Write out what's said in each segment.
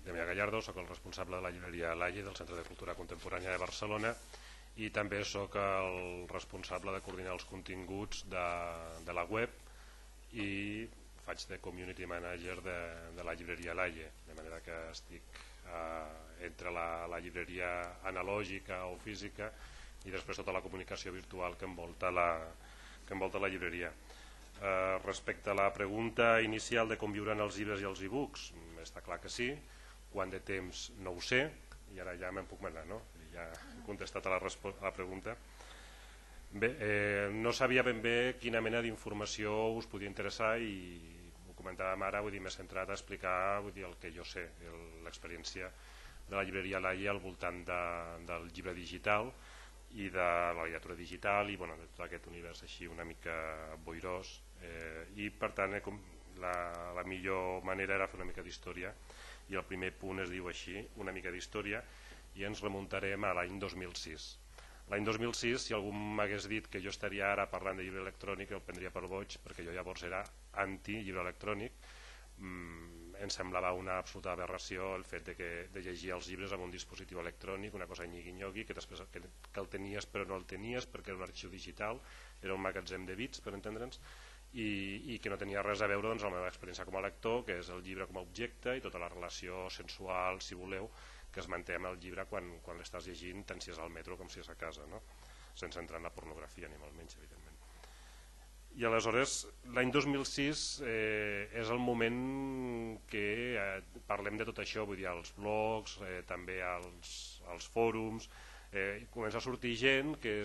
Damià Gallardo, soc el responsable de la llibreria Laie del Centre de Cultura Contemporània de Barcelona i també soc el responsable de coordinar els continguts de la web i faig de community manager de la llibreria Laie, de manera que estic entre la llibreria analògica o física i després tota la comunicació virtual que envolta la llibreria. Respecte a la pregunta inicial de com viuran els llibres i els e-books, està clar que sí. Quant de temps no ho sé, i ara ja me'n puc manar, no? Ja he contestat a la pregunta. Bé, no sabia ben bé quina mena d'informació us podia interessar i ho comentàvem ara, vull dir, m'he centrat a explicar el que jo sé, l'experiència de la llibreria Laie al voltant del llibre digital i de la literatura digital i de tot aquest univers així una mica boirós i per tant la millor manera era fer una mica d'història i el primer punt es diu així, una mica d'història, i ens remuntarem a l'any 2006. L'any 2006, si algú m'hagués dit que jo estaria ara parlant de llibre electrònic, el prendria per boig, perquè jo llavors era anti-llibre electrònic. Em semblava una absoluta aberració el fet de llegir els llibres amb un dispositiu electrònic, una cosa nyigui-nyogui, que després que el tenies però no el tenies perquè era un arxiu digital, era un magatzem de bits, per entendre'ns, i que no tenia res a veure amb la meva experiència com a lector, que és el llibre com a objecte i tota la relació sensual, si voleu, que es manté amb el llibre quan l'estàs llegint, tant si és al metro com si és a casa, no? Sense entrar en la pornografia ni molt menys, evidentment. I aleshores, l'any 2006 és el moment que parlem de tot això, vull dir, als blogs, també als fòrums, comença a sortir gent que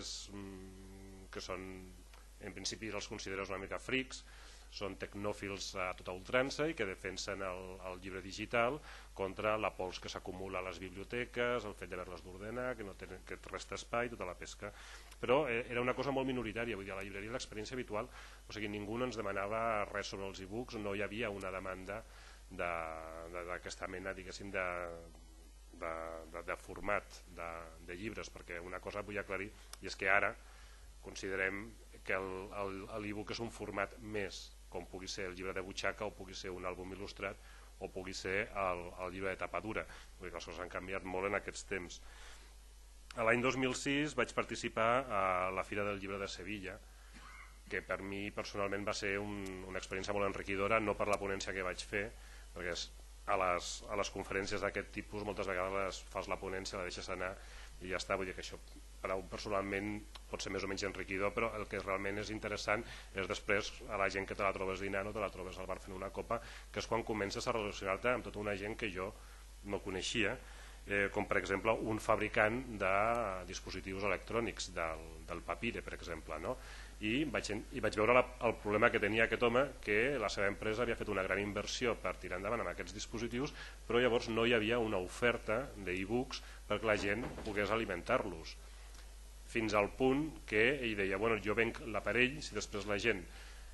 són, en principi els consideres una mica frics, són tecnòfils a tota ultrança i que defensen el llibre digital contra la pols que s'acumula a les biblioteques, el fet d'haver-les d'ordenar, que et resta espai, tota la pesca. Però era una cosa molt minoritària, vull dir, a la llibreria l'experiència habitual, o sigui, ningú no ens demanava res sobre els e-books, no hi havia una demanda d'aquesta mena, diguéssim, de format de llibres, perquè una cosa vull aclarir, i és que ara considerem que l'e-book és un format més, com pugui ser el llibre de butxaca o pugui ser un àlbum il·lustrat o pugui ser el llibre de tapa dura. Vull dir que les coses han canviat molt en aquests temps. L'any 2006 vaig participar a la Fira del Llibre de Sevilla, que per mi personalment va ser una experiència molt enriquidora, no per la ponència que vaig fer, perquè a les conferències d'aquest tipus moltes vegades fas la ponència, la deixes anar i ja està. Vull dir que això per a un personalment pot ser més o menys enriquidor, però el que realment és interessant és després a la gent que te la trobes dinant o te la trobes al bar fent una copa, que és quan comences a relacionar-te amb tota una gent que jo no coneixia, com per exemple un fabricant de dispositius electrònics, del Papyre, per exemple, no? I vaig veure el problema que tenia aquest home, que la seva empresa havia fet una gran inversió per tirar endavant amb aquests dispositius, però llavors no hi havia una oferta d'e-books perquè la gent pogués alimentar-los. Fins al punt que ell deia, bueno, jo venc l'aparell, si després la gent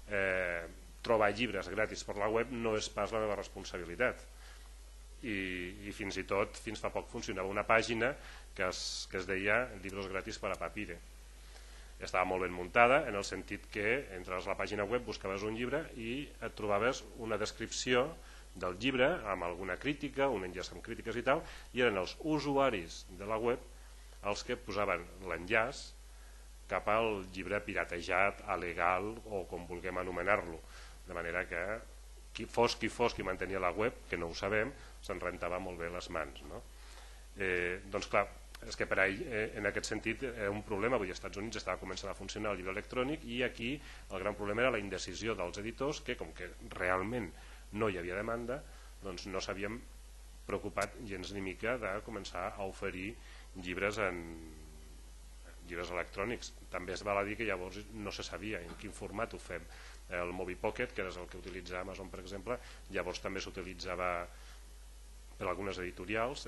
troba llibres gratis per la web no és pas la meva responsabilitat. I fins i tot, fins fa poc funcionava una pàgina que es deia Libros gratis per a Papyre. Estava molt ben muntada en el sentit que entraves a la pàgina web, buscaves un llibre i et trobaves una descripció del llibre amb alguna crítica, un enllaç amb crítiques i tal, i eren els usuaris de la web els que posaven l'enllaç cap al llibre piratejat, alegal o com vulguem anomenar-lo, de manera que qui fos qui mantenia la web, que no ho sabem, se'n rentava molt bé les mans, no? Doncs clar, és que per a ell en aquest sentit era un problema, vull dir, als Estats Units estava començant a funcionar el llibre electrònic i aquí el gran problema era la indecisió dels editors, que com que realment no hi havia demanda, doncs no s'havien preocupat gens ni mica de començar a oferir llibres electrònics. També es val a dir que llavors no se sabia en quin format ho fem. El Mobi Pocket, que és el que utilitza Amazon, per exemple, llavors també s'utilitzava per algunes editorials,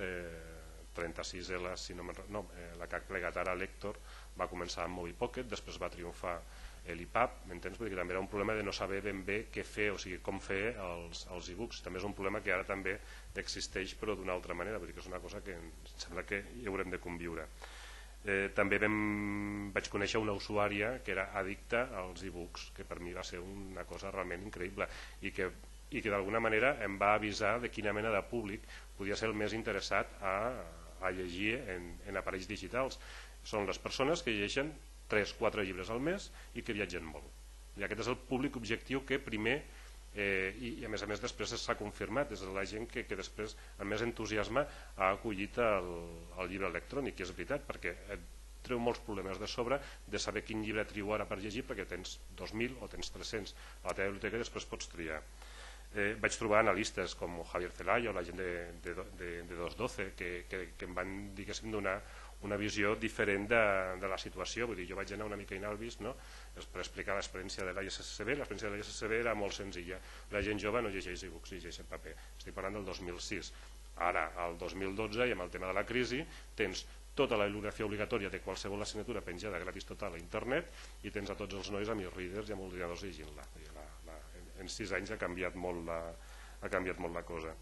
36L, si no, la que ha plegat ara Lector va començar amb Mobi Pocket, després va triomfar l'EPUB, m'entens? Vull dir que també era un problema de no saber ben bé què fer, o sigui, com fer els e-books. També és un problema que ara també existeix, però d'una altra manera, vull dir que és una cosa que em sembla que hi haurem de conviure. També vaig conèixer una usuària que era addicta als e-books, que per mi va ser una cosa realment increïble i que i que d'alguna manera em va avisar de quina mena de públic podia ser el més interessat a llegir en aparells digitals. Són les persones que llegeixen 3-4 llibres al mes i que viatgen molt. I aquest és el públic objectiu que primer, i a més després s'ha confirmat, és la gent que després amb més entusiasme ha acollit el llibre electrònic, i és veritat, perquè et treu molts problemes de sobre de saber quin llibre trio ara per llegir, perquè tens 2.000 o tens 300 a la teva biblioteca i després pots triar. Vaig trobar analistes com Javier Celaya o la gent de 212 que em van, diguéssim, donar una visió diferent de la situació. Vull dir, jo vaig anar una mica inalvis, no?, per explicar l'experiència de l'ISSB. L'experiència de l'ISSB era molt senzilla. La gent jove no llegeix e-books, llegeix en paper. Estic parlant del 2006. Ara, al 2012, i amb el tema de la crisi, tens tota la bibliografia obligatòria de qualsevol assignatura penjada gratis total a internet, i tens a tots els nois amb e-readers i amb ordinadors llegint-la. En 6 anys ha canviat molt la cosa.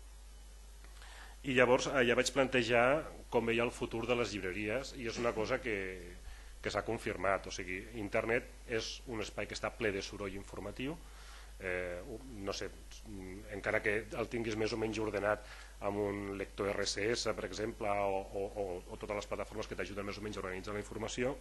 I llavors ja vaig plantejar com veia el futur de les llibreries, i és una cosa que s'ha confirmat. O sigui, internet és un espai que està ple de soroll informatiu, no sé, encara que el tinguis més o menys ordenat amb un lector RSS, per exemple, o totes les plataformes que t'ajuden més o menys a organitzar la informació,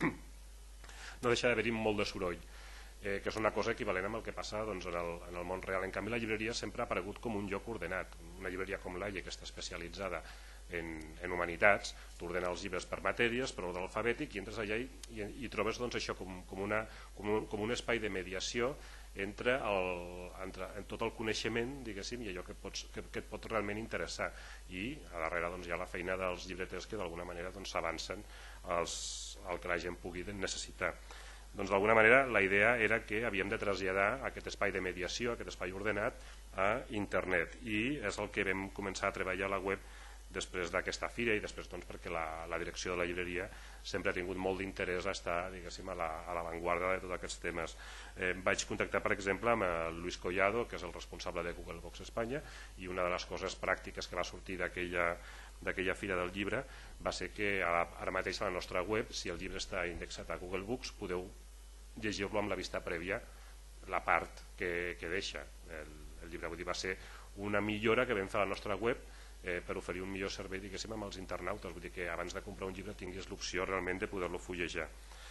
no deixa d'haver-hi molt de soroll, que és una cosa equivalent amb el que passa en el món real. En canvi, la llibreria sempre ha aparegut com un lloc ordenat. Una llibreria com l'AIE, que està especialitzada en humanitats, t'ordena els llibres per matèries, per ordre alfabètic, i entres allà i trobes això com un espai de mediació entre tot el coneixement, diguéssim, i allò que et pot realment interessar. I a darrere hi ha la feina dels llibreters que d'alguna manera s'avancen al que la gent pugui necessitar. D'alguna manera la idea era que havíem de traslladar aquest espai de mediació, aquest espai ordenat, a internet, i és el que vam començar a treballar a la web després d'aquesta fira, i després perquè la direcció de la llibreria sempre ha tingut molt d'interès a estar, diguéssim, a l'avantguarda de tots aquests temes. Vaig contactar, per exemple, amb el Luis Collado, que és el responsable de Google Books Espanya, i una de les coses pràctiques que va sortir d'aquella fira del llibre va ser que ara mateix a la nostra web, si el llibre està indexat a Google Books, podeu llegir-lo amb la vista prèvia, la part que deixa el llibre. Vull dir, va ser una millora que vam fer a la nostra web per oferir un millor servei, diguéssim, amb els internautes. Vull dir que abans de comprar un llibre tinguis l'opció realment de poder-lo fullejar.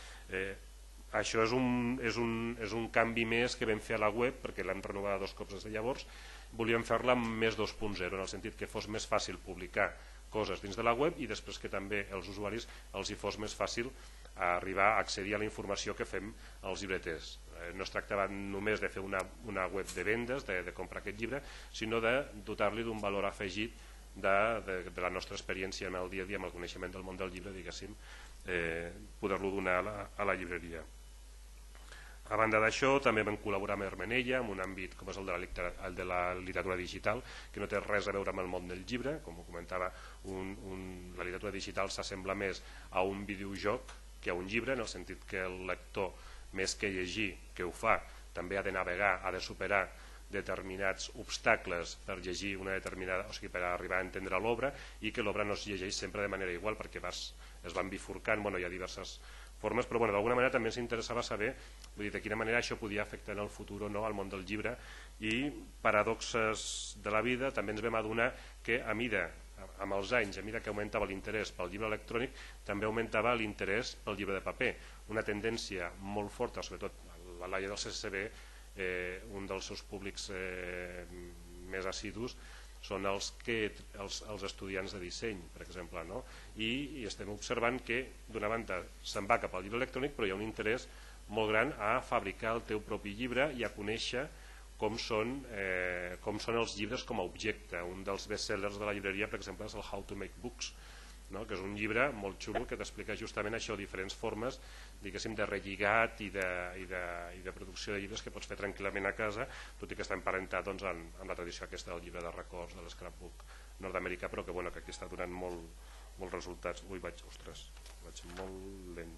Això és un canvi més que vam fer a la web, perquè l'hem renovada 2 cops des de llavors. Volíem fer-la més 2.0, en el sentit que fos més fàcil publicar coses dins de la web, i després que també als usuaris els hi fos més fàcil arribar a accedir a la informació que fem als llibreters. No es tractava només de fer una web de vendes, de comprar aquest llibre, sinó de dotar-li d'un valor afegit de la nostra experiència en el dia a dia, amb el coneixement del món del llibre, diguéssim, poder-lo donar a la llibreria. A banda d'això, també vam col·laborar amb Hermenella en un àmbit com és el de la literatura digital, que no té res a veure amb el món del llibre. Com ho comentava, la literatura digital s'assembla més a un videojoc que a un llibre, en el sentit que el lector, més que llegir, que ho fa, també ha de navegar, ha de superar determinats obstacles per llegir una determinada, o sigui, per arribar a entendre l'obra, i que l'obra no es llegeix sempre de manera igual, perquè es van bifurcant, hi ha diverses formes, però d'alguna manera també ens interessava saber de quina manera això podia afectar en el futur o no al món del llibre, i paradoxes de la vida també ens vam adonar que amb els anys, a mesura que augmentava l'interès pel llibre electrònic, també augmentava l'interès pel llibre de paper, una tendència molt forta, sobretot a l'AIE del CCB. Un dels seus públics més assidus són els estudiants de disseny, per exemple, i estem observant que d'una banda se'n va cap al llibre electrònic, però hi ha un interès molt gran a fabricar el teu propi llibre i a conèixer com són els llibres com a objecte. Un dels bestsellers de la llibreria, per exemple, és el How to Make Books, que és un llibre molt xulo que t'explica justament això, diferents formes, diguéssim, de relligat i de producció de llibres que pots fer tranquil·lament a casa, tot i que està emparentat amb la tradició aquesta del llibre de records, de l'scrapbook nord-americà, però que aquí està donant molts resultats. Vaig molt lent.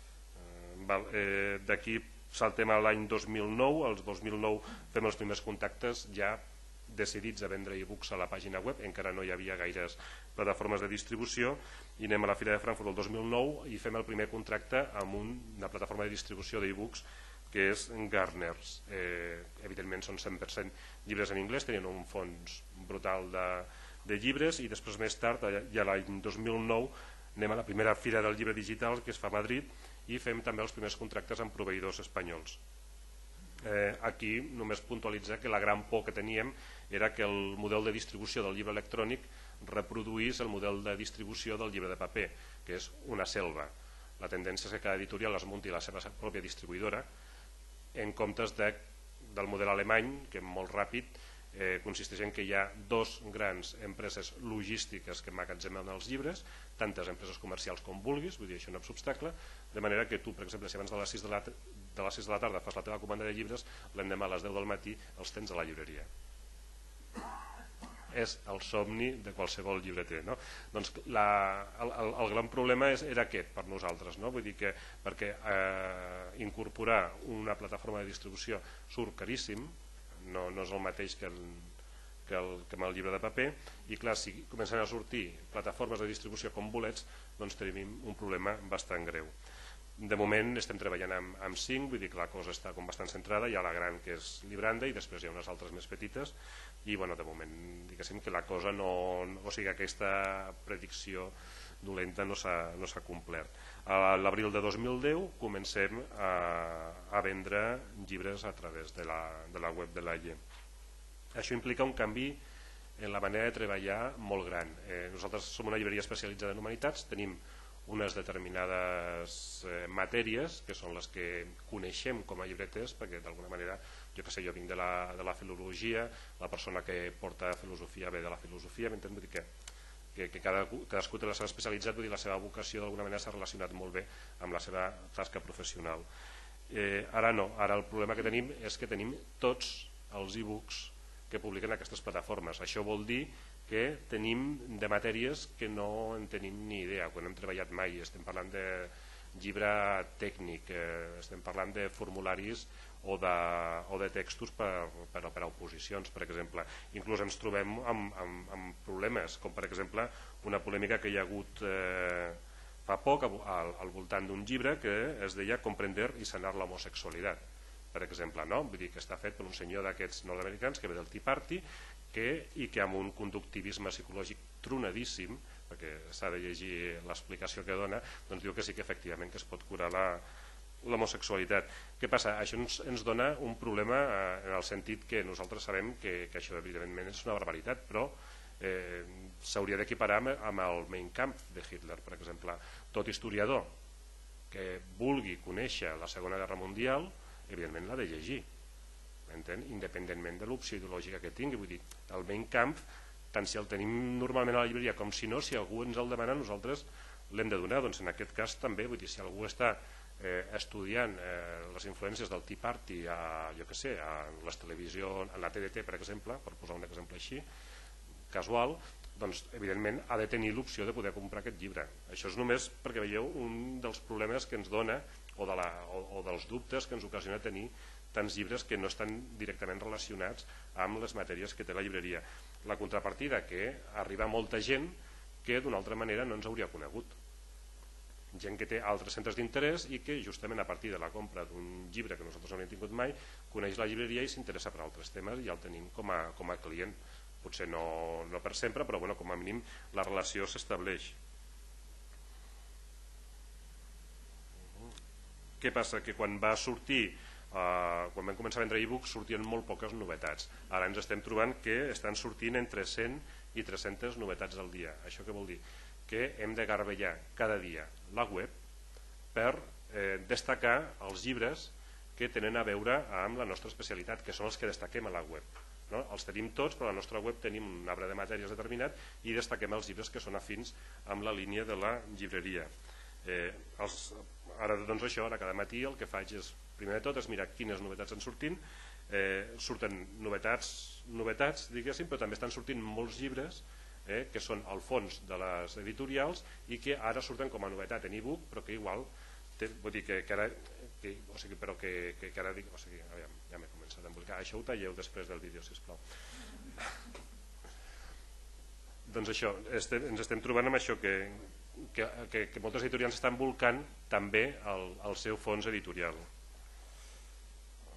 D'aquí saltem a l'any 2009. El 2009 fem els primers contactes ja decidits a vendre e-books a la pàgina web, encara no hi havia gaires plataformes de distribució, i anem a la Fira de Frankfurt el 2009 i fem el primer contracte amb una plataforma de distribució d'e-books que és Gardners. Evidentment són 100% llibres en anglès, tenien un fons brutal de llibres, i després més tard, ja l'any 2009, anem a la primera fira del llibre digital que es fa a Madrid i fem també els primers contractes amb proveïdors espanyols. Aquí només puntualitzar que la gran por que teníem era que el model de distribució del llibre electrònic reproduís el model de distribució del llibre de paper, que és una selva. La tendència és que cada editorial es munti la seva pròpia distribuïdora, en comptes del model alemany, que molt ràpid consisteix en que hi ha dos grans empreses logístiques que emmagatzemen els llibres, tantes empreses comercials com vulguis, vull dir, això no és obstacle, de manera que tu, per exemple, si abans de les 6 de la tarda fas la teva comanda de llibres, l'endemà a les 10 del matí els tens a la llibreria. És el somni de qualsevol llibreter, no? Doncs el gran problema era aquest per nosaltres, no? Vull dir que perquè incorporar una plataforma de distribució surt caríssim, no és el mateix que amb el llibre de paper, i clar, si comencen a sortir plataformes de distribució com bolets, doncs tenim un problema bastant greu. De moment estem treballant amb 5, vull dir que la cosa està com bastant centrada, hi ha la gran que és Libranda i després hi ha unes altres més petites, i bueno, de moment diguéssim que la cosa no, o sigui, aquesta predicció dolenta no s'ha complert. A l'abril de 2010 comencem a vendre llibres a través de la web de l'AIE. Això implica un canvi en la manera de treballar molt gran. Nosaltres som una llibreria especialitzada en humanitats, tenim unes determinades matèries que són les que coneixem com a llibreters, perquè d'alguna manera, jo vinc de la filologia, la persona que porta filosofia ve de la filosofia, m'entens? Vull dir que cadascú té la seva especialitat, vull dir, la seva vocació d'alguna manera s'ha relacionat molt bé amb la seva tasca professional. Ara no, ara el problema que tenim és que tenim tots els e-books que publiquen aquestes plataformes. Això vol dir que tenim de matèries que no en tenim ni idea, quan hem treballat mai. Estem parlant de llibre tècnic, estem parlant de formularis o de textos per a oposicions, per exemple. Inclús ens trobem amb problemes, com per exemple una polèmica que hi ha hagut fa poc al voltant d'un llibre que es deia Comprender y sanar la homosexualitat, per exemple, no? Vull dir que està fet per un senyor d'aquests nord-americans que ve del Tea Party i que amb un conductivisme psicològic tronadíssim, perquè s'ha de llegir l'explicació que dona, doncs diu que sí que efectivament que es pot curar l'homosexualitat. Què passa? Això ens dona un problema en el sentit que nosaltres sabem que això evidentment és una barbaritat, però s'hauria d'equiparar amb el Mein Kampf de Hitler, per exemple. Tot historiador que vulgui conèixer la Segona Guerra Mundial evidentment l'ha de llegir, independentment de l'opció ideològica que tingui. Vull dir, el Mein Kampf, tant si el tenim normalment a la llibreria com si no, si algú ens el demana nosaltres l'hem de donar. Doncs en aquest cas també, vull dir, si algú està estudiant les influències del Tea Party a les televisions, a la TDT, per exemple, per posar un exemple així casual, doncs evidentment ha de tenir l'opció de poder comprar aquest llibre. Això és només perquè veieu un dels problemes que ens dona o dels dubtes que ens ocasiona tenir tants llibres que no estan directament relacionats amb les matèries que té la llibreria. La contrapartida, que arriba molta gent que d'una altra manera no ens hauria conegut. Gent que té altres centres d'interès i que justament a partir de la compra d'un llibre que nosaltres no hem tingut mai coneix la llibreria i s'interessa per altres temes i ja el tenim com a client. Potser no per sempre, però com a mínim la relació s'estableix. Què passa? Que quan va sortir, quan vam començar a vendre e-books, sortien molt poques novetats. Ara ens estem trobant que estan sortint entre 100 i 300 novetats al dia. Això què vol dir? Que hem de garbellar cada dia la web per destacar els llibres que tenen a veure amb la nostra especialitat, que són els que destaquem a la web. Els tenim tots, però a la nostra web tenim un arbre de matèries determinat i destaquem els llibres que són afins amb la línia de la llibreria. Ara doncs això, ara cada matí el que faig és, primer de tot, és mirar quines novetats en surten. Surten novetats, diguéssim, però també estan sortint molts llibres que són al fons de les editorials i que ara surten com a novetat en e-book, però que igual, vull dir que ara, però que ara dic, ja m'he començat a embolicar. Això ho talleu després del vídeo, sisplau. Doncs això, ens estem trobant amb això, que moltes editorials estan volcant també el seu fons editorial.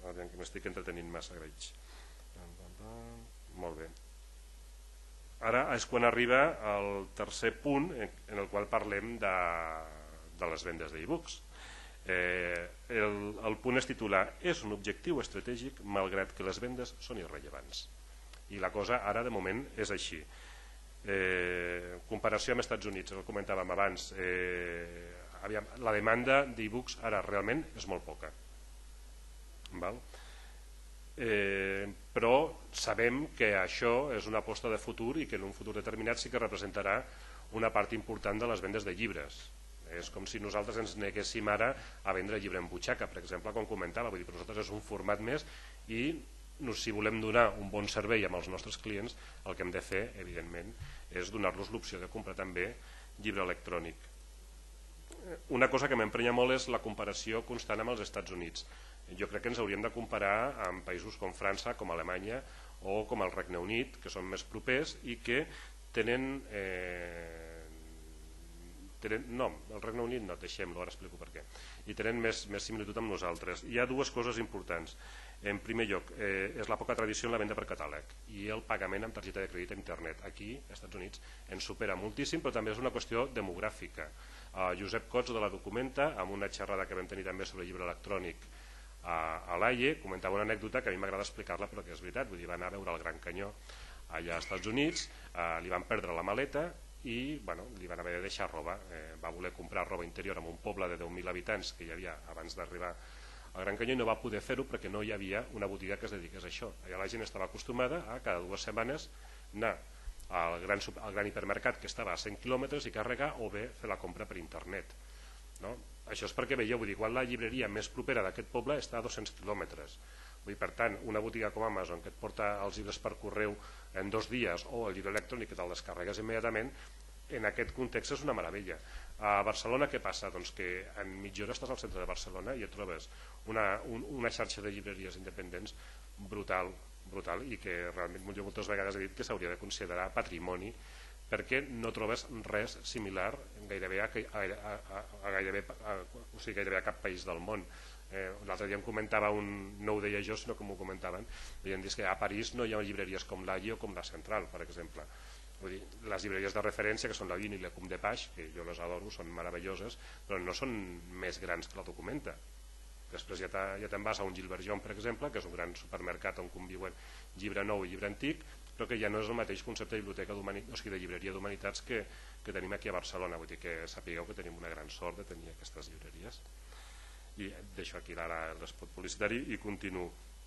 aviam que m'estic entretenint massa, graig. Molt bé. Ara és quan arriba el tercer punt en el qual parlem de les vendes d'e-books. El punt es titula "És un objectiu estratègic malgrat que les vendes són irrellevants". I la cosa ara de moment és així. Comparació amb Estats Units, el comentàvem abans, la demanda d'e-books ara realment és molt poca, però sabem que això és una aposta de futur i que en un futur determinat sí que representarà una part important de les vendes de llibres. És com si nosaltres ens neguéssim ara a vendre llibre en butxaca, per exemple, com comentava. Vull dir, per nosaltres és un format més i si volem donar un bon servei amb els nostres clients, el que hem de fer, evidentment, és donar-los l'opció de comprar també llibre electrònic. Una cosa que m'emprenya molt és la comparació constant amb els Estats Units. Jo crec que ens hauríem de comparar amb països com França, com Alemanya o com el Regne Unit, que són més propers i que tenen... No, el Regne Unit no, deixem-lo, ara explico per què. I tenen més similitud amb nosaltres. Hi ha dues coses importants. En primer lloc, és la poca tradició en la venda per catàleg i el pagament amb targeta de crèdit a internet. Aquí, als Estats Units, ens supera moltíssim, però també és una qüestió demogràfica. Josep Cots de la Documenta, amb una xerrada que vam tenir també sobre llibre electrònic a l'AIE, comentava una anècdota que a mi m'agrada explicar-la, però que és veritat. Vull dir, va anar a veure el Gran Canyó allà als Estats Units, li van perdre la maleta i li van haver de deixar roba. Va voler comprar roba interior en un poble de 10.000 habitants que hi havia abans d'arribar al Gran Canyó i no va poder fer-ho perquè no hi havia una botiga que es dediqués a això. Allà la gent estava acostumada a cada 2 setmanes anar al gran hipermercat que estava a 100 quilòmetres i carregar o bé fer la compra per internet. Això és perquè veieu, igual la llibreria més propera d'aquest poble està a 200 quilòmetres. Per tant, una botiga com Amazon que et porta els llibres per correu en 2 dies o el llibre electrònic que te'l descarregues immediatament, en aquest context és una meravella. A Barcelona què passa? Doncs que en mitja hora estàs al centre de Barcelona i et trobes una xarxa de llibreries independents brutal i que realment jo moltes vegades he dit que s'hauria de considerar patrimoni perquè no trobes res similar gairebé a cap país del món. L'altre dia em comentava no ho deia jo sinó que m'ho comentaven, i em dius que a París no hi ha llibreries com l'AIE o com la Central, per exemple. Vull dir, les llibreries de referència que són la Vini i la Cum de Paix, que jo les adoro, són meravelloses, però no són més grans que la Documenta. Després ja te'n vas a un Gilbert John, per exemple, que és un gran supermercat on conviuen llibre nou i llibre antic, però que ja no és el mateix concepte de biblioteca de llibreria d'humanitats que tenim aquí a Barcelona. Vull dir que sapigueu que tenim una gran sort de tenir aquestes llibreries. I deixo aquí ara l'espot publicitari i continuo.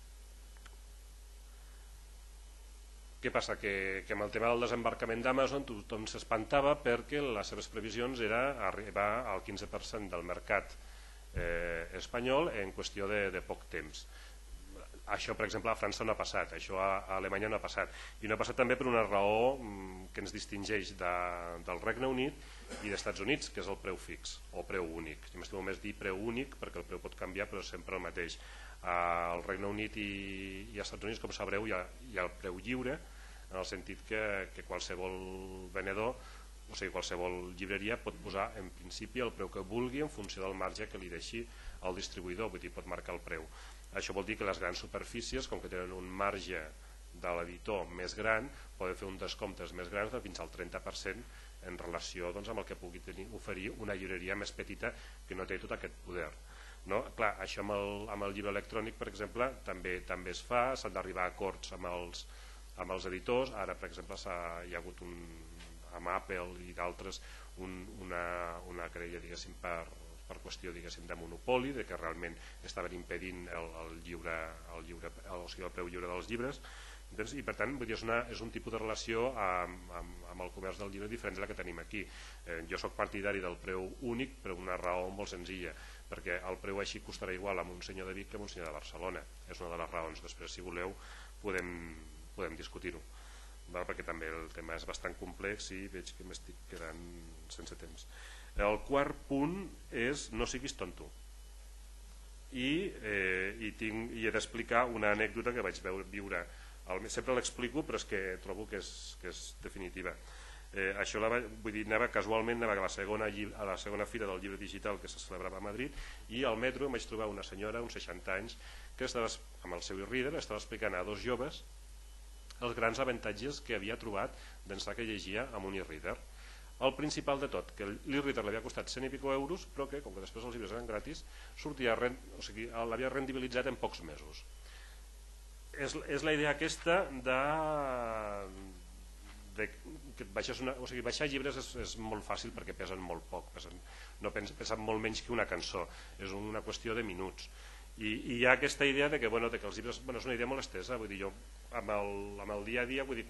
Què passa? Que amb el tema del desembarcament d'Amazon tothom s'espantava perquè les seves previsions era arribar al 15% del mercat espanyol en qüestió de poc temps. Això, per exemple, a França no ha passat, això a Alemanya no ha passat. I no ha passat també per una raó que ens distingeix del Regne Unit i dels Estats Units, que és el preu fix o preu únic. Si m'estimo més dir preu únic perquè el preu pot canviar però és sempre el mateix. Al Regne Unit i als Estats Units, com sabreu, hi ha el preu lliure, en el sentit que qualsevol venedor, o sigui, qualsevol llibreria pot posar en principi el preu que vulgui en funció del marge que li deixi el distribuïdor, vull dir, pot marcar el preu. Això vol dir que les grans superfícies, com que tenen un marge de l'editor més gran, poden fer uns descomptes més grans de fins al 30% en relació amb el que pugui oferir una llibreria més petita que no té tot aquest poder. Clar, això amb el llibre electrònic, per exemple, també es fa, s'han d'arribar a acords amb els editors. Ara, per exemple, hi ha hagut amb Apple i d'altres una querella, diguéssim, per qüestió de monopoli, que realment estaven impedint el preu lliure dels llibres, i per tant és un tipus de relació amb el comerç del llibre diferent de la que tenim aquí. Jo soc partidari del preu únic per una raó molt senzilla, perquè el preu així costarà igual amb un senyor de Vic que amb un senyor de Barcelona. És una de les raons. Després, si voleu, podem discutir-ho, perquè també el tema és bastant complex i veig que m'estic quedant sense temps. El quart punt és no siguis tonto. I he d'explicar una anècdota que vaig viure. Sempre l'explico, però és que trobo que és definitiva. Això vull dir, casualment anava a la segona fira del llibre digital que se celebrava a Madrid, i al metro em vaig trobar una senyora, uns 60 anys, que estava amb el seu e-reader, estava explicant a dos joves els grans avantatges que havia trobat d'ençà que llegia amb un e-reader. El principal de tot, que l'e-reader l'havia costat 100 i pico euros, però que, com que després els llibres eren gratis, l'havia rendibilitzat en pocs mesos. És la idea aquesta que baixar llibres és molt fàcil perquè pesen molt poc, pesen molt menys que una cançó, és una qüestió de minuts. I hi ha aquesta idea de que els llibres, és una idea molt estesa, vull dir, jo amb el dia a dia, vull dir,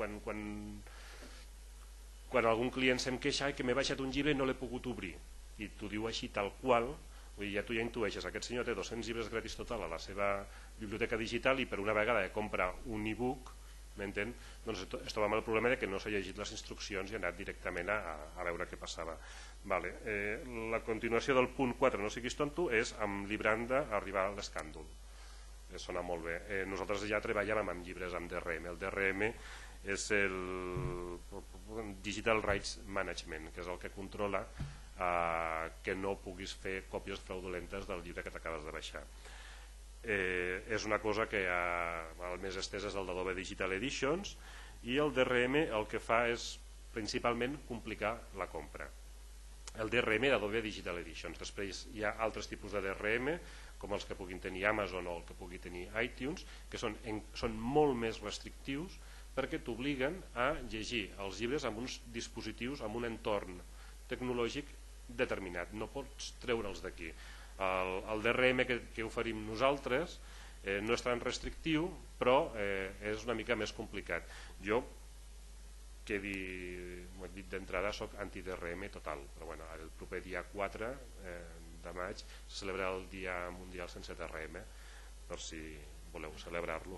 quan algun client se'm queixa que m'he baixat un llibre i no l'he pogut obrir, i t'ho diu així tal qual, vull dir, tu ja intueixes, aquest senyor té 200 llibres gratis total a la seva biblioteca digital i per una vegada compra un e-book, m'entén? Doncs es troba amb el problema de que no s'ha llegit les instruccions i ha anat directament a veure què passava. La continuació del punt 4, no siguis tonto, és amb Libranda arribar a l'escàndol. Sona molt bé. Nosaltres ja treballàvem amb llibres amb DRM. El DRM és el Digital Rights Management, que és el que controla que no puguis fer còpies fraudulentes del llibre que t'acabes de baixar. És una cosa que el més estès és el d'Adobe Digital Editions, i el DRM el que fa és principalment complicar la compra. El DRM d'Adobe Digital Editions. Després hi ha altres tipus de DRM, com els que puguin tenir Amazon o el que pugui tenir iTunes, que són molt més restrictius perquè t'obliguen a llegir els llibres amb uns dispositius, amb un entorn tecnològic determinat. No pots treure'ls d'aquí. El DRM que oferim nosaltres no és tan restrictiu, però és una mica més complicat. Jo, que ho he dit d'entrada, soc anti-DRM total, però el proper dia 4 de maig se celebra el Dia Mundial sense DRM, per si voleu celebrar-lo.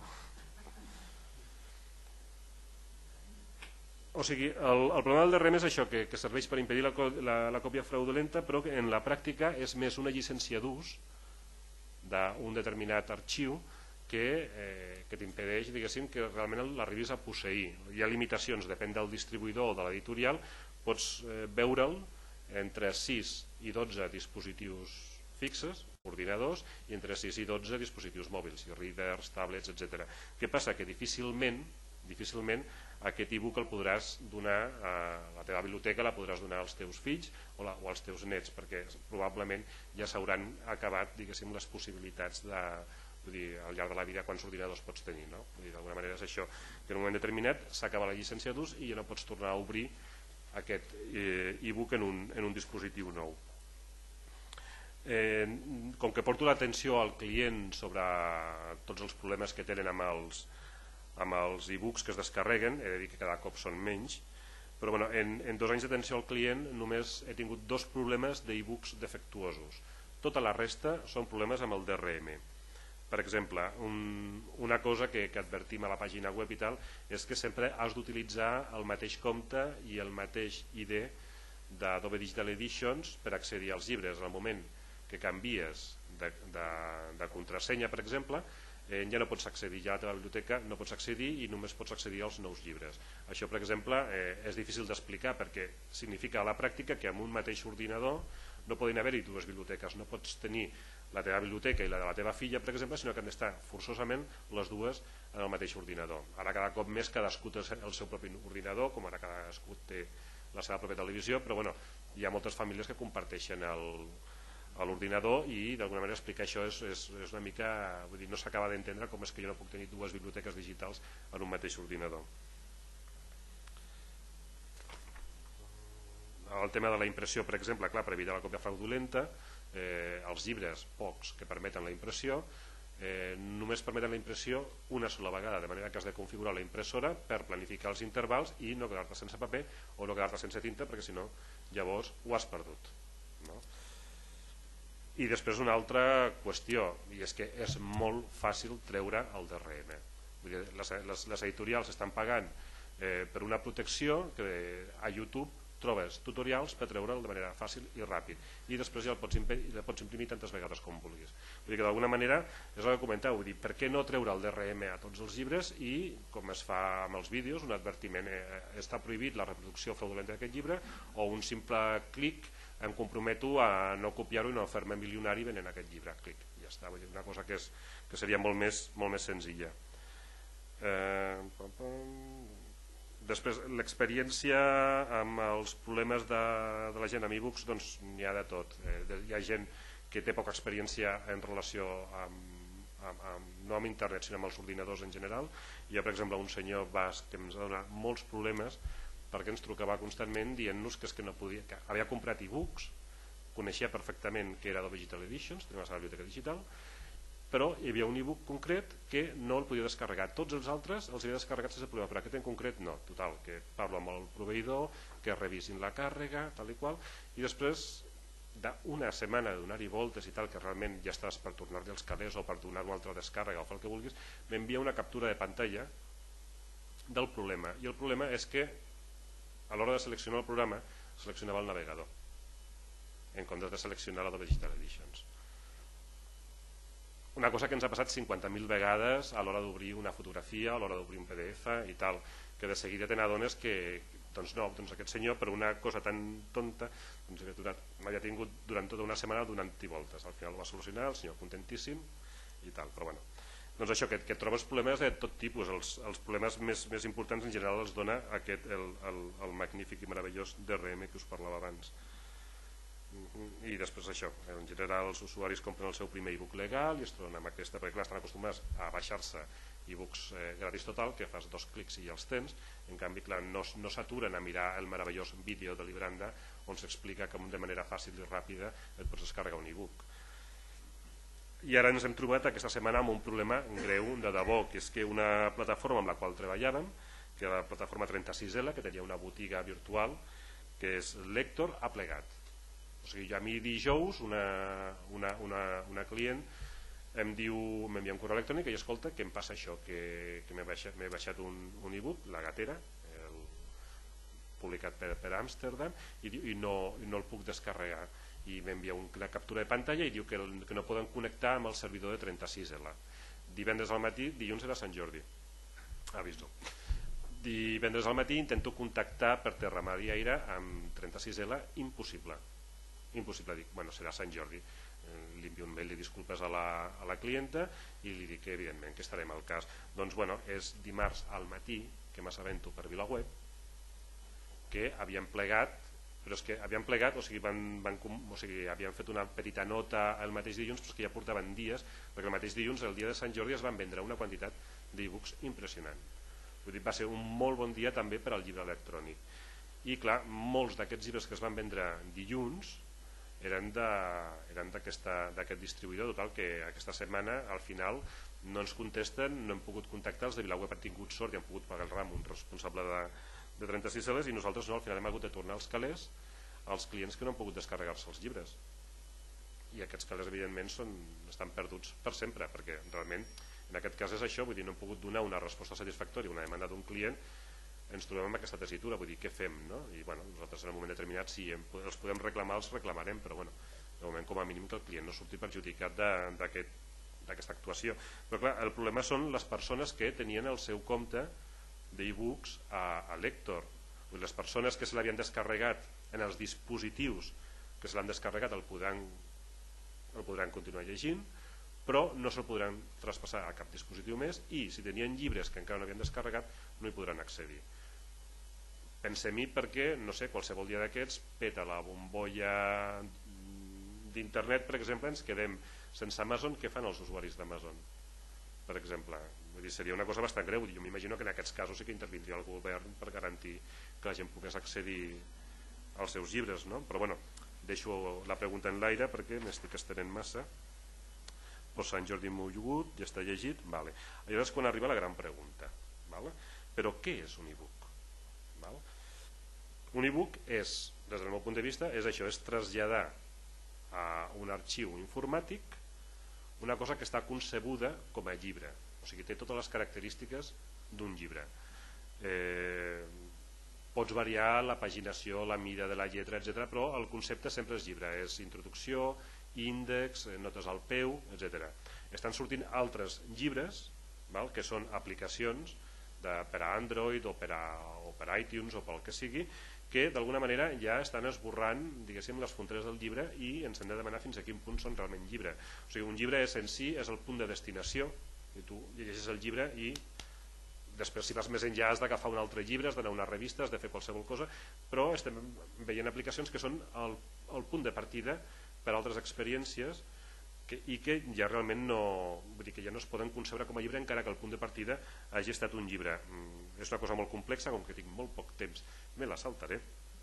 O sigui, el problema del DRM és això, que serveix per impedir la còpia fraudulenta, però que en la pràctica és més una llicència d'ús d'un determinat arxiu que t'impedeix, diguéssim, que realment l'arribis a posseir. Hi ha limitacions, depèn del distribuïdor o de l'editorial, pots veure'l entre 6 i 12 dispositius fixes, ordinadors, i entre 6 i 12 dispositius mòbils, e-readers, tablets, etc. Què passa? Que difícilment aquest e-book el podràs donar a la teva biblioteca, la podràs donar als teus fills o als teus nets, perquè probablement ja s'hauran acabat, diguéssim, les possibilitats al llarg de la vida quants ordinadors pots tenir, no? D'alguna manera és això, que en un moment determinat s'acaba la llicència d'ús i ja no pots tornar a obrir aquest e-book en un dispositiu nou. Com que porto l'atenció al client sobre tots els problemes que tenen amb els e-books que es descarreguen, he de dir que cada cop són menys, però en 2 anys d'atenció al client només he tingut 2 problemes d'e-books defectuosos. Tota la resta són problemes amb el DRM. Per exemple, una cosa que advertim a la pàgina web i tal és que sempre has d'utilitzar el mateix compte i el mateix ID d'Adobe Digital Editions per accedir als llibres. En el moment que canvies de contrasenya, per exemple, ja no pots accedir, ja a la teva biblioteca no pots accedir i només pots accedir als nous llibres. Això, per exemple, és difícil d'explicar perquè significa a la pràctica que amb un mateix ordinador no poden haver-hi 2 biblioteques, no pots tenir la teva biblioteca i la de la teva filla, per exemple, sinó que han d'estar forçosament les dues en el mateix ordinador. Ara cada cop més cadascú té el seu propi ordinador, com ara cadascú té la seva pròpia televisió, però hi ha moltes famílies que comparteixen l'ordinador i d'alguna manera explicar això és una mica, vull dir, no s'acaba d'entendre com és que jo no puc tenir 2 biblioteques digitals en un mateix ordinador. El tema de la impressió, per exemple, clar, per evitar la còpia fraudulenta, els llibres, pocs que permeten la impressió, només permeten la impressió una sola vegada, de manera que has de configurar la impressora per planificar els intervals i no quedar-te sense paper o no quedar-te sense tinta, perquè si no llavors ho has perdut, no? I després una altra qüestió, i és que és molt fàcil treure el DRM. Vull dir, les editorials estan pagant per una protecció que a YouTube trobes tutorials per treure'l de manera fàcil i ràpid, i després ja el pots imprimir tantes vegades com vulguis. Vull dir que d'alguna manera és el que comenteu, vull dir, per què no treure el DRM a tots els llibres i, com es fa amb els vídeos, un advertiment, està prohibit la reproducció fraudulenta d'aquest llibre, o un simple clic, em comprometo a no copiar-ho i no fer-me milionari venent aquest llibre, clic, ja està. Vull dir, una cosa que seria molt més senzilla. Després, l'experiència amb els problemes de la gent amb e-books, doncs n'hi ha de tot. Hi ha gent que té poca experiència en relació no amb internet sinó amb els ordinadors en general. Hi ha, per exemple, un senyor basc que ens ha donat molts problemes perquè ens trucava constantment dient-nos que no podia, que havia comprat e-books, coneixia perfectament que era Adobe Digital Editions, tenia la seva biblioteca digital, però hi havia un e-book concret que no el podia descarregar. Tots els altres els havia descarregat sense problema, però aquest en concret no. Total, que parlo amb el proveïdor, que revisin la càrrega, tal i qual, i després d'una setmana de donar-hi voltes i tal, que realment ja estàs per tornar-li els calés o per donar una altra descàrrega o fer el que vulguis, m'envia una captura de pantalla del problema. I el problema és que a l'hora de seleccionar el programa seleccionava el navegador en comptes de seleccionar l'Adobe Digital Editions. Una cosa que ens ha passat 50.000 vegades a l'hora d'obrir una fotografia, a l'hora d'obrir un PDF i tal, que de seguida te n'adones que doncs no, doncs aquest senyor per una cosa tan tonta m'havia tingut durant tota una setmana donant-hi voltes. Al final ho va solucionar, el senyor contentíssim i tal, però bueno. Doncs això, que trobes problemes de tot tipus. Els problemes més importants en general els dona el magnífic i meravellós DRM que us parlava abans. I després això, en general els usuaris compren el seu primer e-book legal i es troben amb aquesta, perquè clar, estan acostumats a baixar-se e-books gratis total, que fas 2 clics i ja els tens. En canvi, clar, no s'aturen a mirar el meravellós vídeo de Libranda on s'explica com de manera fàcil i ràpida et pots descarregar un e-book. I ara ens hem trobat aquesta setmana amb un problema greu de debò, que és que una plataforma amb la qual treballàvem, que era la plataforma 36L, que tenia una botiga virtual, que és Lector, ha plegat. O sigui, a mi dijous una client m'envia un correu electrònic i escolta, què em passa això, que m'he baixat un e-book, La Gatera, publicat per Amsterdam, i no el puc descarregar. I m'envia una captura de pantalla i diu que no poden connectar amb el servidor de 36L. Divendres al matí, dilluns era Sant Jordi, aviso. Divendres al matí intento contactar per Terra Mar i Aire amb 36L, impossible. Impossible, dic, bueno, serà Sant Jordi. Li envio un mail de disculpes a la clienta i li dic que evidentment que estarem al cas. Doncs bueno, és dimarts al matí que m'assabento per VilaWeb que havien plegat, però és que havien plegat, o sigui, havien fet una petita nota el mateix dilluns, però és que ja portaven dies, perquè el mateix dilluns, el dia de Sant Jordi, es van vendre una quantitat d'e-books impressionant. Vull dir, va ser un molt bon dia també per al llibre electrònic. I clar, molts d'aquests llibres que es van vendre dilluns eren d'aquest distribuïdor, total que aquesta setmana al final no ens contesten, no hem pogut contactar, els de VilaWeb han tingut sort i han pogut pagar el ram, un responsable de 36L, i nosaltres no, al final hem hagut de tornar els calés als clients que no han pogut descarregar-se els llibres. I aquests calés evidentment estan perduts per sempre, perquè realment en aquest cas és això, vull dir, no hem pogut donar una resposta satisfactòria a una demanda d'un client, ens trobem amb aquesta tessitura, vull dir, què fem, no? I bueno, nosaltres en un moment determinat si els podem reclamar, els reclamarem, però bueno, de moment com a mínim que el client no surti perjudicat d'aquesta actuació. Però clar, el problema són les persones que tenien el seu compte d'e-books a Lector. Les persones que se l'havien descarregat en els dispositius que se l'han descarregat el podran continuar llegint, però no se'l podran traspassar a cap dispositiu més, i si tenien llibres que encara no havien descarregat no hi podran accedir. Pensem-hi perquè, no sé, qualsevol dia d'aquests peta la bombolla d'internet, per exemple, ens quedem sense Amazon. Què fan els usuaris d'Amazon, per exemple? Vull dir, seria una cosa bastant greu. Jo m'imagino que en aquests casos sí que intervindria el govern per garantir que la gent pogués accedir als seus llibres, no? Però bueno, deixo la pregunta en l'aire perquè m'estic estenent massa. Pues Sant Jordi mogut, ja està llegit, vale. Allò és quan arriba la gran pregunta, vale? Però què és un e-book? Vale? Un e-book és, des del meu punt de vista, és això, és traslladar a un arxiu informàtic una cosa que està concebuda com a llibre. O sigui, té totes les característiques d'un llibre. pots variar la paginació, la mida de la lletra, etc. però el concepte sempre és llibre, és introducció, índex, notes al peu, etc. Estan sortint altres llibres, que són aplicacions per a Android o per a iTunes o pel que sigui, que d'alguna manera ja estan esborrant, diguéssim, les fronteres del llibre i ens hem de demanar fins a quin punt són realment llibre. O sigui, un llibre en si és el punt de destinació, i tu llegeixes el llibre i després si vas més enllà has d'agafar un altre llibre, has d'anar a una revista, has de fer qualsevol cosa, però estem veient aplicacions que són el punt de partida per a altres experiències i que ja realment no, vull dir que ja no es poden concebre com a llibre encara que el punt de partida hagi estat un llibre. És una cosa molt complexa, com que tinc molt poc temps me la saltaré.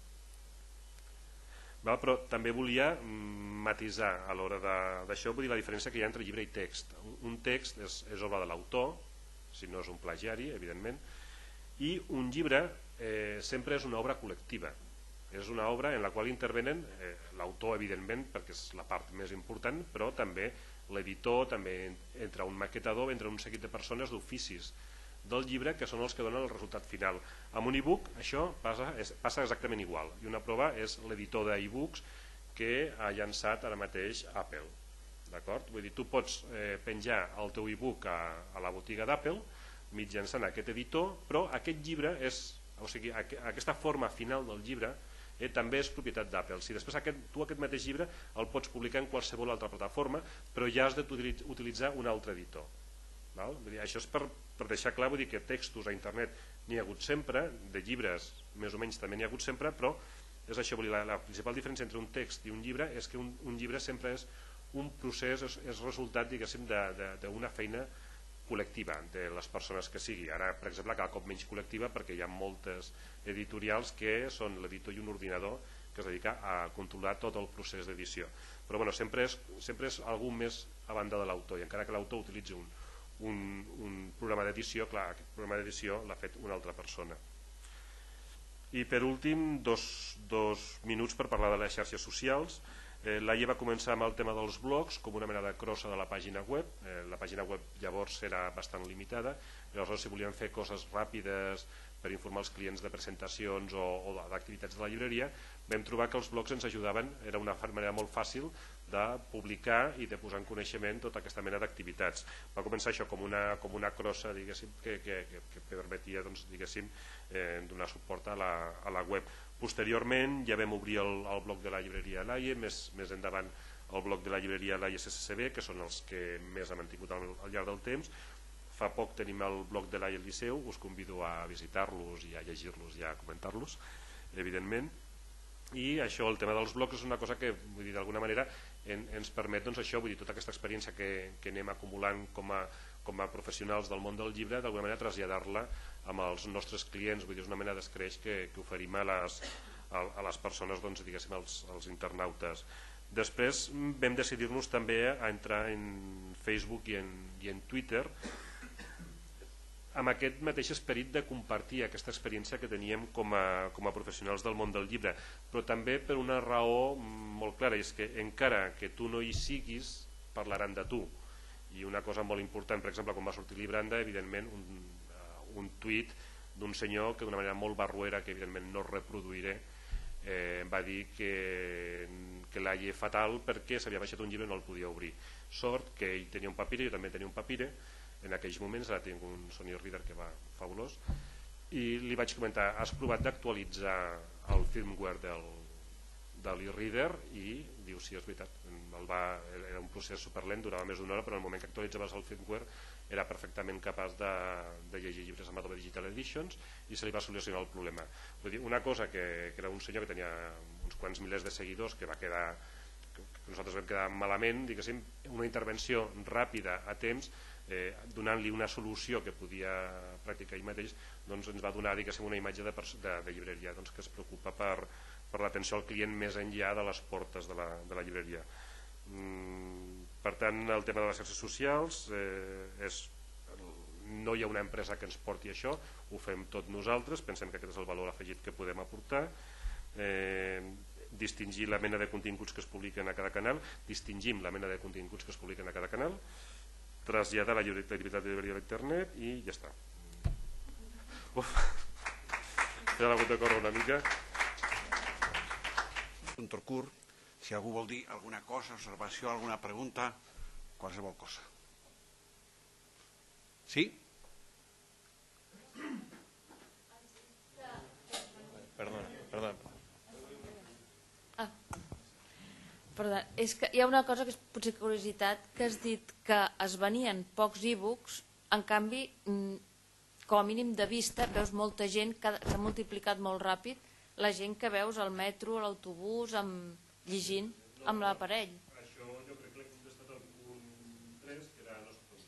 Però també volia matisar a l'hora d'això, vull dir la diferència que hi ha entre llibre i text. Un text és obra de l'autor, si no és un plagiari, evidentment, i un llibre sempre és una obra col·lectiva. És una obra en la qual intervenen l'autor, evidentment, perquè és la part més important, però també l'editor, també entra un maquetador, entra un seguit de persones d'oficis del llibre que són els que donen el resultat final. Amb un e-book això passa exactament igual, i una prova és l'editor d'e-books que ha llançat ara mateix Apple. Vull dir, tu pots penjar el teu e-book a la botiga d'Apple mitjançant aquest editor, però aquest llibre o sigui, aquesta forma final del llibre també és propietat d'Apple. Si després tu aquest mateix llibre el pots publicar en qualsevol altra plataforma, però ja has d'utilitzar un altre editor. Això és per deixar clar, vull dir que textos a internet n'hi ha hagut sempre, de llibres més o menys també n'hi ha hagut sempre, però és això, vull dir, la principal diferència entre un text i un llibre és que un llibre sempre és un procés, és resultat, diguéssim, d'una feina col·lectiva de les persones que sigui. Ara, per exemple, cada cop menys col·lectiva perquè hi ha moltes editorials que són l'editor i un ordinador que es dedica a controlar tot el procés d'edició. Però sempre és algú més a banda de l'autor, i encara que l'autor utilitzi un programa d'edició, clar, aquest programa d'edició l'ha fet una altra persona. I per últim, dos minuts per parlar de les xarxes socials. Laia va començar amb el tema dels blogs com una mena de crossa de la pàgina web. La pàgina web llavors era bastant limitada, llavors si volíem fer coses ràpides per informar els clients de presentacions o d'activitats de la llibreria, vam trobar que els blogs ens ajudaven, era una manera molt fàcil de publicar i de posar en coneixement tota aquesta mena d'activitats. Va començar això com una crossa, diguéssim, que permetia, diguéssim, donar suport a la web. Posteriorment ja vam obrir el blog de la llibreria Laie, més endavant el blog de la llibreria Laie SSB, que són els que més ha mantingut al llarg del temps. Fa poc tenim el blog de Laie Liceu, us convido a visitar-los i a llegir-los i a comentar-los, evidentment. I això, el tema dels blogs, és una cosa que, vull dir, d'alguna manera ens permet, això, vull dir, tota aquesta experiència que anem acumulant com a professionals del món del llibre, d'alguna manera traslladar-la amb els nostres clients, vull dir, és una mena d'escreix que oferim a les persones, diguéssim, als internautes. Després vam decidir-nos també a entrar en Facebook i en Twitter amb aquest mateix esperit de compartir aquesta experiència que teníem com a professionals del món del llibre, però també per una raó molt clara, és que encara que tu no hi siguis, parlaran de tu. I una cosa molt important, per exemple, quan va sortir Libranda, evidentment un tuit d'un senyor que d'una manera molt barruera, que evidentment no reproduiré, va dir que Laie fatal perquè s'havia baixat un llibre i no el podia obrir. Sort que ell tenia un papire, jo també tenia un papire, en aquells moments, ara tinc un Sony Reader que va fabulós, i li vaig comentar, has provat d'actualitzar el firmware de l'e-reader? I diu, sí, és veritat, era un procés superlent, durava més d'una hora, però en el moment que actualitzaves el firmware era perfectament capaç de llegir llibres amb Adobe Digital Editions i se li va solucionar el problema. Vull dir, una cosa que era un senyor que tenia uns quants milers de seguidors que nosaltres vam quedar malament, diguéssim, una intervenció ràpida a temps, donant-li una solució que podia practicar ell mateix, ens va donar, diguéssim, una imatge de llibreria que es preocupa per l'atenció al client més enllà de les portes de la llibreria. Per tant, el tema de les xarxes socials no hi ha una empresa que ens porti això, ho fem tot nosaltres, pensem que aquest és el valor afegit que podem aportar. Distingir la mena de continguts que es publiquen a cada canal, distingim la mena de continguts que es publiquen a cada canal, traslladar la llibertat de llibreria a internet i ja està. Ja l'ha hagut de córrer una mica. Un torn curt, si algú vol dir alguna cosa, observació, alguna pregunta, qualsevol cosa. Sí? Perdona. Perdó, és que hi ha una cosa que és potser curiositat, que has dit que es venien pocs e-books, en canvi, com a mínim de vista, veus molta gent que s'ha multiplicat molt ràpid, la gent que veus al metro, a l'autobús, llegint amb l'aparell. Això jo crec que l'he contestat al punt 3, que era no sé com.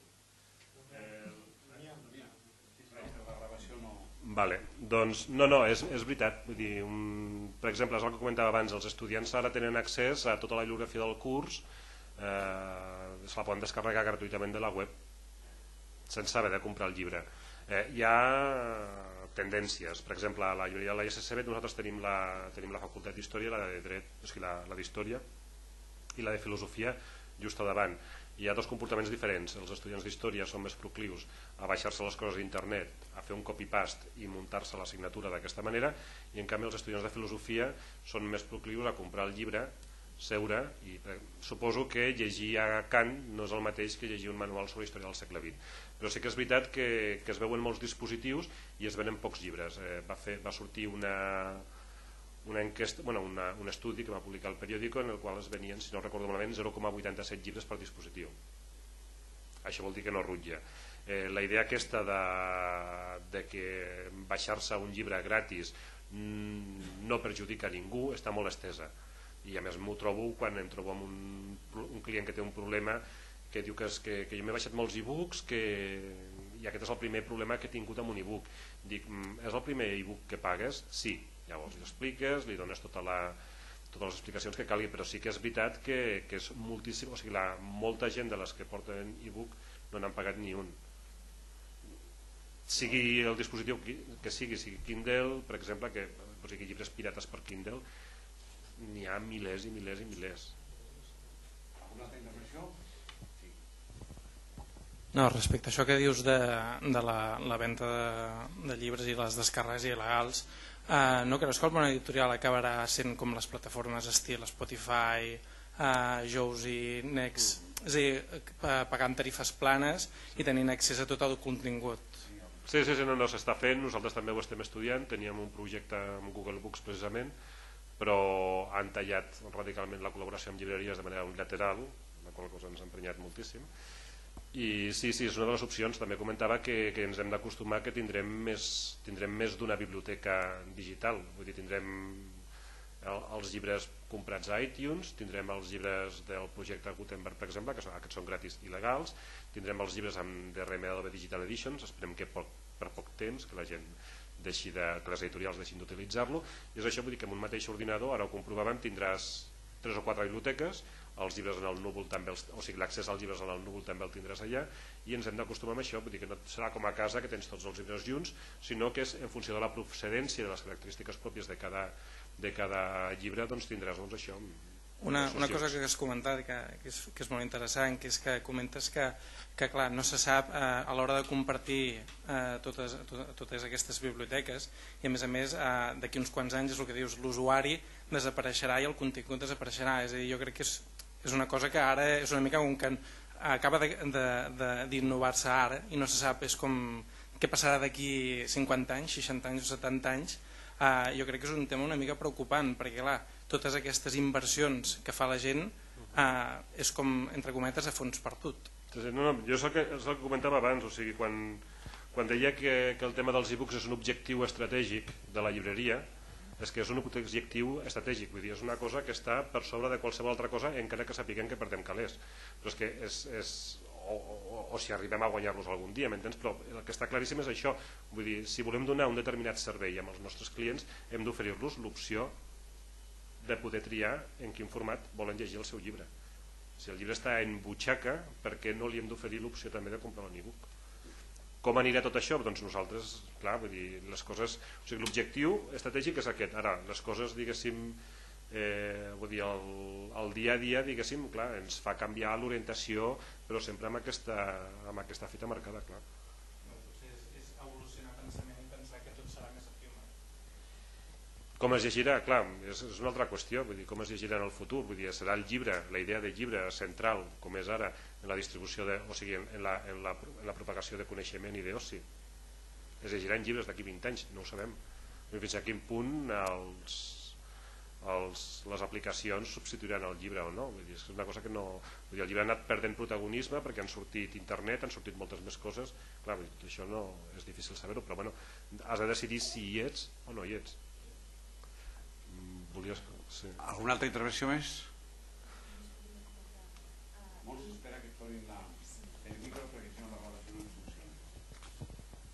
Vale, doncs no, és veritat. Vull dir, per exemple, és el que comentava abans, els estudiants ara tenen accés a tota la bibliografia del curs, se la poden descarregar gratuïtament de la web, sense haver de comprar el llibre. Hi ha tendències, per exemple, a la llibreria de la ISSB nosaltres tenim la facultat d'Història, la de Dret, o sigui, la d'Història i la de Filosofia just a davant. Hi ha dos comportaments diferents. Els estudiants d'història són més proclius a baixar-se les coses d'internet, a fer un copy-paste i muntar-se l'assignatura d'aquesta manera, i en canvi els estudiants de filosofia són més proclius a comprar el llibre, seure, i suposo que llegir a Kant no és el mateix que llegir un manual sobre història del segle XX. Però sí que és veritat que es veuen molts dispositius i es venen pocs llibres. Va sortir una enquesta, un estudi que va publicar el periòdico en el qual es venien, si no recordo malament, 0,87 llibres per dispositiu. Això vol dir que no rutlla. La idea aquesta de que baixar-se un llibre gratis no perjudica a ningú està molt estesa, i a més m'ho trobo quan em trobo amb un client que té un problema que diu que jo m'he baixat molts e-books i aquest és el primer problema que he tingut amb un e-book. Dic, és el primer e-book que pagues? Sí. Llavors li expliques, li dones totes les explicacions que calgui, però sí que és veritat que és moltíssim, o sigui, molta gent de les que porten e-book no n'han pagat ni un. Sigui el dispositiu que sigui Kindle, per exemple, o sigui, llibres pirates per Kindle, n'hi ha milers i milers i milers. Alguna altra intervenció? No, respecte a això que dius de la venda de llibres i les descàrregues il·legals, no creus que el món editorial acabarà sent com les plataformes estil Spotify, Jousey, Next, és a dir, pagant tarifes planes i tenint accés a tot el contingut? Sí, no, s'està fent, nosaltres també ho estem estudiant, teníem un projecte amb Google Books precisament, però han tallat radicalment la col·laboració amb llibreries de manera unilateral, la qual cosa ens ha emprenyat moltíssim. I sí, és una de les opcions. També comentava que ens hem d'acostumar que tindrem més d'una biblioteca digital. Vull dir, tindrem els llibres comprats a iTunes, tindrem els llibres del projecte Gutenberg, per exemple, que aquests són gratis i legals, tindrem els llibres amb DRM Adobe Digital Editions, esperem que per poc temps, que la gent que les editorials deixin d'utilitzar-lo, i és això, vull dir que en un mateix ordinador, ara ho comprovàvem, tindràs 3 o 4 biblioteques, els llibres en el núvol també, o sigui, l'accés als llibres en el núvol també el tindràs allà, i ens hem d'acostumar amb això, vull dir que no serà com a casa que tens tots els llibres junts, sinó que és en funció de la procedència, de les característiques pròpies de cada llibre, doncs tindràs això. Una cosa que has comentat que és molt interessant, que és que comentes que clar, no se sap a l'hora de compartir totes aquestes biblioteques, i a més d'aquí uns quants anys és el que dius, l'usuari desapareixerà i el contingut desapareixerà. És a dir, jo crec que és una cosa que ara és una mica com que acaba d'innovar-se ara i no se sap, és com què passarà d'aquí 50 anys, 60 anys o 70 anys. Jo crec que és un tema una mica preocupant, perquè clar, totes aquestes inversions que fa la gent és com, entre cometes, a fons perdut. No, jo és el que comentava abans, o sigui, quan deia que el tema dels e-books és un objectiu estratègic de la llibreria, és que és un objectiu estratègic, vull dir, és una cosa que està per sobre de qualsevol altra cosa, encara que sapiguem que perdem calés, però és que o si arribem a guanyar-los algun dia, m'entens? Però el que està claríssim és això, vull dir, si volem donar un determinat servei amb els nostres clients, hem d'oferir-los l'opció de poder triar en quin format volen llegir el seu llibre. Si el llibre està en butxaca, per què no li hem d'oferir l'opció també de comprar un e-book? Com anirà tot això? Doncs nosaltres, clar, vull dir, les coses, o sigui, l'objectiu estratègic és aquest. Ara, les coses, diguéssim, vull dir, el dia a dia, diguéssim, clar, ens fa canviar l'orientació, però sempre amb aquesta fita marcada, clar. Potser és evolucionar pensament i pensar que tot serà més efímer. Com es llegirà? Clar, és una altra qüestió, vull dir, com es llegirà en el futur, vull dir, serà el llibre, la idea de llibre central, com és ara, en la distribució, o sigui, en la propagació de coneixement i d'oci. Es llegirà en llibres d'aquí 20 anys, no ho sabem. Fins a quin punt les aplicacions substituiran el llibre o no. Vull dir, és una cosa que no... Vull dir, el llibre ha anat perdent protagonisme perquè han sortit internet, han sortit moltes més coses. Clar, això no és difícil saber-ho, però bueno, has de decidir si hi ets o no hi ets. Sí. Alguna altra intervenció més? Molt s'espera que tornin el micro perquè si no la relació no funciona.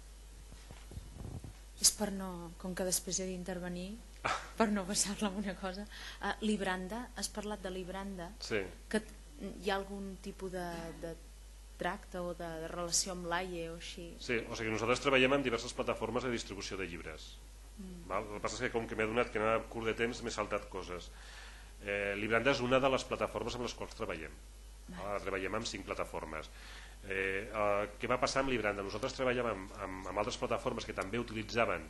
És per no, com que després he d'intervenir, per no passar-la amb una cosa. Libranda, has parlat de Libranda, sí. Que hi ha algun tipus de tracte o de relació amb l'AIE o així? Sí, o sigui, nosaltres treballem en diverses plataformes de distribució de llibres. El que passa és que com que m'he donat que anava curt de temps m'he saltat coses. Libranda és una de les plataformes amb les quals treballem. Treballem amb 5 plataformes. Què va passar amb Libranda? Nosaltres treballem amb altres plataformes que també utilitzaven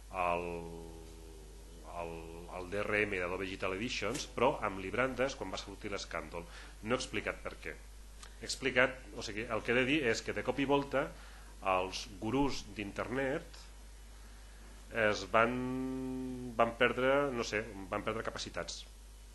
el DRM d'Adobe Digital Editions, però amb Libranda és quan va sortir l'escàndol. No he explicat per què. He explicat, o sigui, el que he de dir és que de cop i volta els gurús d'internet van perdre capacitats.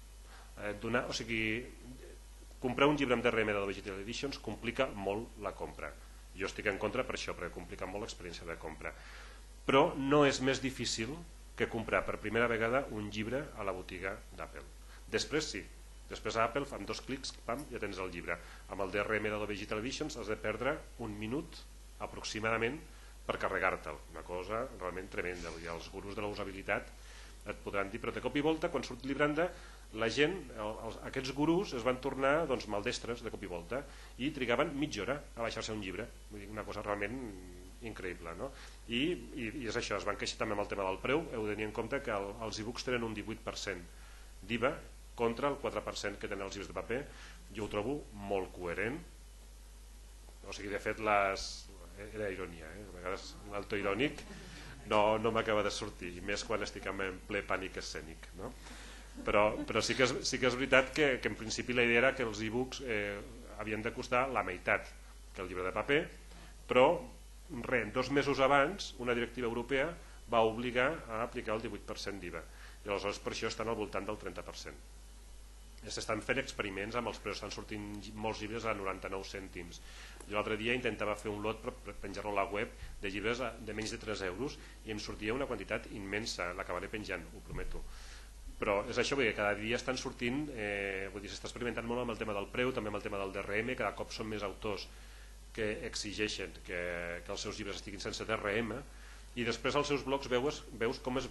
O sigui, comprar un llibre amb DRM d'Adobe Digital Editions complica molt la compra. Jo estic en contra per això, perquè complica molt l'experiència de compra. Però no és més difícil que comprar per primera vegada un llibre a la botiga d'Apple. Després sí. Després a Apple, amb 2 clics, pam, ja tens el llibre. Amb el DRM d'Adobe Digital Editions has de perdre 1 minut aproximadament per carregar-te'l, una cosa realment tremenda. Els gurus de la usabilitat et podran dir, però de cop i volta, quan surt Libranda, la gent, aquests gurus es van tornar maldestres de cop i volta i trigaven mitja hora a baixar-se un llibre. Vull dir, una cosa realment increïble, no? I és això, es van queixar també amb el tema del preu. Heu de tenir en compte que els e-books tenen un 18% d'IVA contra el 4% que tenen els llibres de paper. Jo ho trobo molt coherent. O sigui, de fet, era ironia, a vegades l'alto irònic no m'acaba de sortir, i més quan estic en ple pànic escènic, no? Però sí que és veritat que en principi la idea era que els e-books havien de costar la meitat que el llibre de paper, però 2 mesos abans una directiva europea va obligar a aplicar el 18% d'IVA, i aleshores per això estan al voltant del 30%. S'estan fent experiments amb els preus, estan sortint molts llibres a 99 cèntims. Jo l'altre dia intentava fer un lot per penjar-lo a la web de llibres de menys de 3 euros i em sortia una quantitat immensa, l'acabaré penjant, ho prometo. Però és això, perquè cada dia estan sortint, vull dir, s'està experimentant molt amb el tema del preu, també amb el tema del DRM, cada cop són més autors que exigeixen que els seus llibres estiguin sense DRM, i després als seus blogs veus com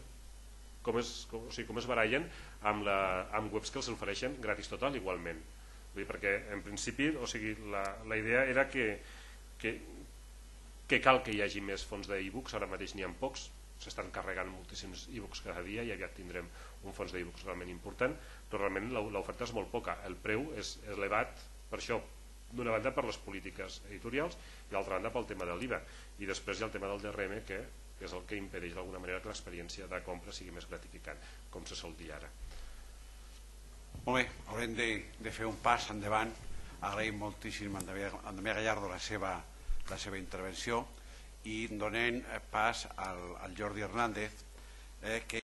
es barallen amb webs que els ofereixen gratis total igualment. Vull dir, perquè en principi, o sigui, la idea era que cal que hi hagi més fons d'e-books, ara mateix n'hi ha pocs, s'estan carregant moltíssims e-books cada dia i aviat tindrem un fons d'e-books realment important, però realment l'oferta és molt poca, el preu és elevat per això, d'una banda per les polítiques editorials i d'altra banda pel tema de l'IVA, i després hi ha el tema del DRM que és el que impedeix d'alguna manera que l'experiència de compra sigui més gratificant, com se sol dir ara. Molt bé, haurem de fer un pas endavant. Agraïm moltíssim a en Damià Gallardo la seva intervenció i donem pas al Jordi Hernández, que